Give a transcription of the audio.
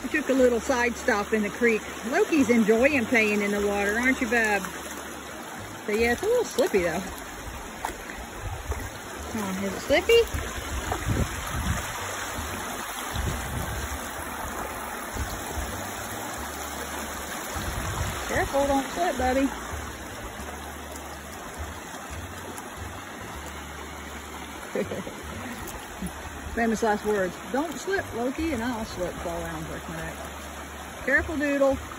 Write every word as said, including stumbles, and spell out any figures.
We took a little side stop in the creek. Loki's enjoying playing in the water, aren't you, bub? So yeah, it's a little slippy though. Oh, is it slippy? Careful, don't slip, buddy. Famous last words. Don't slip, Loki, and I'll slip, fall down, break my neck. Careful, Doodle.